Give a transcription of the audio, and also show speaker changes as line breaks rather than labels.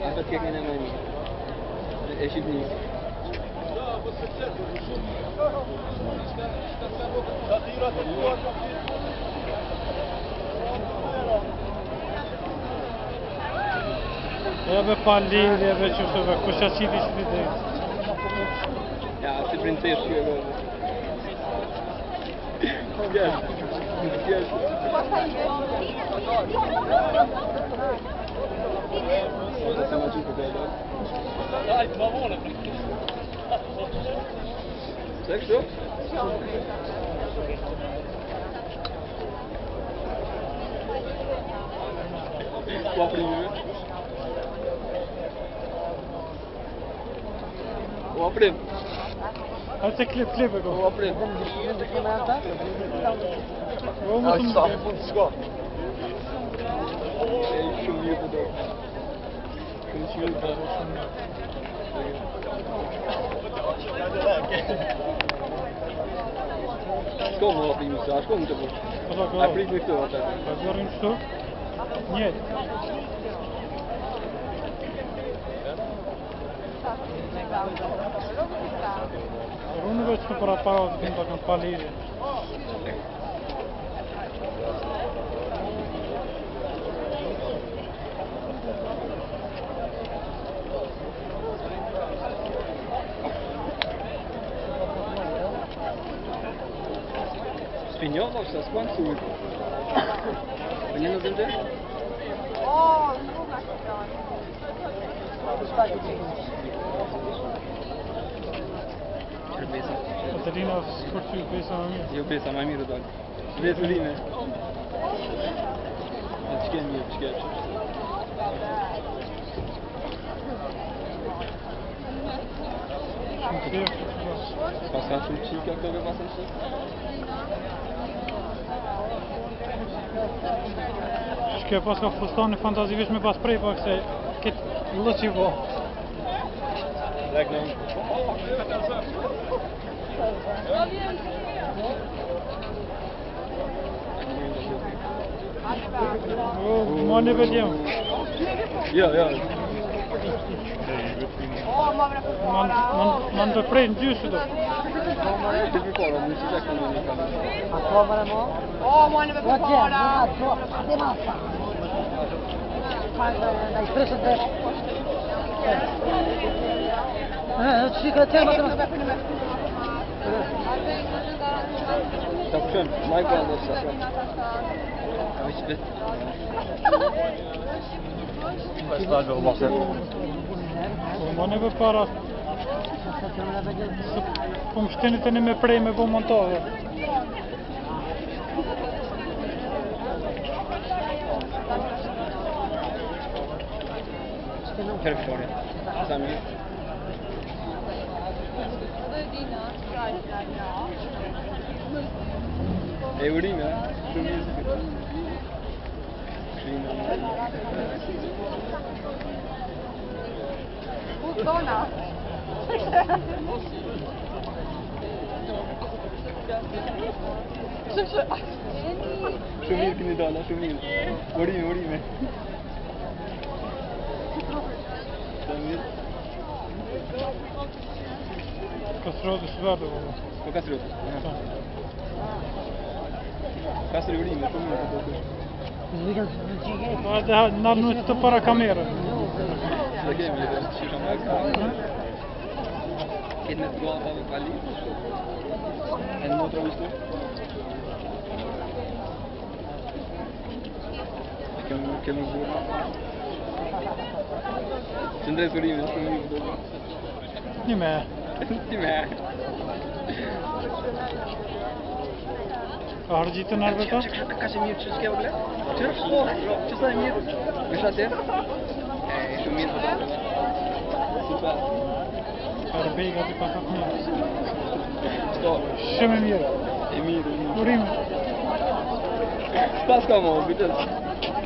Afet kijk naar mij niet. Is je niet?
Ja bih fallito, ja bih çu se kusha çiti çiti.
Ja, se prinses që Gel. Gel. Siamo giù bello. Dai, ma buona. Zeg zo? Qua prima. Qua prima.
Hadi klip go.
Qua prima.
Vamos
Só squat. Shumë mirë po do. Shumë po. Shko më apri më shko më të po. A prit me këto ata.
Pa zorin kështu? Nie. Unë veç në për atë para të tim të kanë pa lidhje.
Spiniował się z końcu. Nie nudzy?
O, druga
Cerveza.
Katarina skurqy pesa më mirë.
Jo pesa më mirë do. Vezuline. Çka mirë, çka. Pasar shumë qika këve pasën shi?
Shkjo pas ka fustani fantazivisht me pas prej pa këse këtë lëqi vo.
Regnum.
Ma në vedjem.
Jo.
O, ma avrà per
Ma në prej në gjysë do.
Ti mi pora, non si sa che non mi fa.
A komara mo?
O, ma ne per fora.
De massa. Dai, preso te. Ci che te ma.
Tak schön, mal gerne das das. Aber ich will. Was da noch was?
Ma në vë para. Po më shteni të një me prej me bo montove.
Perfetto. Sami. E urime, shumë mirë.
Puttana.
Shumë mirë këni dala, shumë mirë. Urime.
Kastroti së verdo, valla.
Po kastroti. Kastri urime, shumë mirë po të.
Ma dhe nalë në të para kamerë.
Që dhe kemi, dhe që shumë akë. Këtë në të goa pa me pali. E në motra ushtu. Kemi burë. Që ndres urime, shumë mirë po të.
Një me.
Ti me.
Ka hargjitë në arbeta?
Ka që mirë që s'ke vëgle? Që sa e mirë? Me shatë e? Shumë mirë për të. Super.
Arbejga të pasat mirë.
Qëto?
Shumë e mirë.
E mirë.
Urime.
Pas ka mo, bëtës.